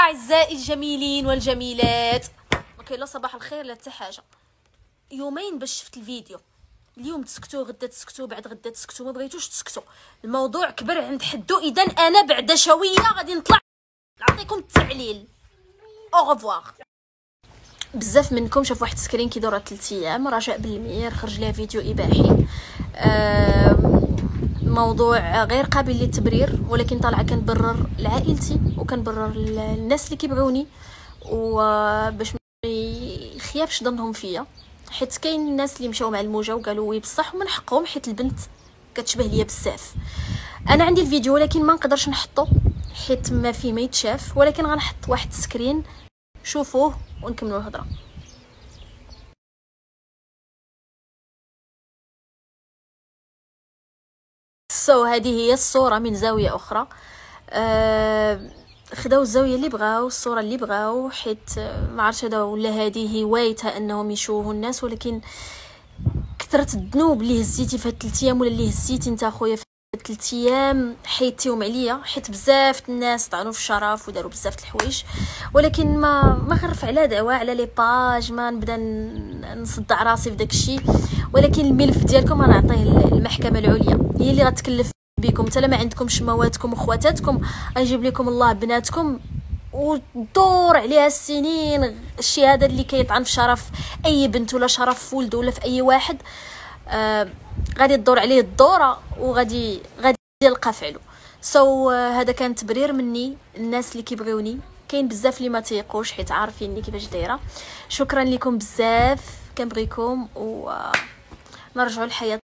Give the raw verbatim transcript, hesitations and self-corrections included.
اعزائي الجميلين والجميلات، ما كاين لا صباح الخير لا حتى حاجه. يومين باش شفت الفيديو، اليوم تسكتوا غدا تسكتوا بعد غدا تسكتوا، ما بغيتوش تسكتوا. الموضوع كبر عند حدو، اذا انا بعد شويه غادي نطلع نعطيكم التعليل. او غوفوار. بزاف منكم شاف واحد سكرين كيدور ثلاث ايام، رجاء بالمير خرج لها فيديو اباحي، موضوع غير قابل للتبرير، ولكن طالعه كنبرر لعائلتي وكنبرر الناس اللي كيبغوني، وباش ما يخيبش ظنهم فيا، حيت كاين الناس اللي مشاو مع الموجه وقالوا وي بصح ومن حقهم، حيت البنت كتشبه ليا بزاف. انا عندي الفيديو ولكن ما نقدرش نحطه حيت ما فيه ما يتشاف، ولكن غنحط واحد سكرين شوفوه ونكملوا الهضره. سو so, هذه هي الصوره من زاويه اخرى. أه خداو الزاويه اللي بغاو، الصوره اللي بغاو، حيت ما عرفتش هذا ولا هذه هوايتها انهم يشوهوا الناس، ولكن كثرت الذنوب اللي هزيتي في هاد ثلاث ايام ولا اللي هزيتي انت اخويا في هاد ثلاث ايام حيدتيهم عليا، حيت بزاف الناس طعنوا في الشرف وداروا بزاف الحوايج، ولكن ما ما غنرفع على دعوه على لي باج، ما نبدا نصدع راسي في داكشي، ولكن الملف ديالكم غنعطيه للمحكمه العليا، هي اللي غتكلف بكم. حتى ما عندكمش مواتكم وخواتاتكم غيجيب لكم الله بناتكم ودور عليها السنين. الشهاده اللي كيطعن في شرف اي بنت ولا شرف ولد ولا في اي واحد، آه غادي تدور عليه الدوره وغادي غادي يلقى فعله. سو so, uh, هذا كان تبرير مني الناس اللي كيبغيوني. كاين بزاف اللي ما تيقوش حيت عارفيني كيفاش دايره. شكرا لكم بزاف، كنبغيكم ونرجعوا uh, للحياه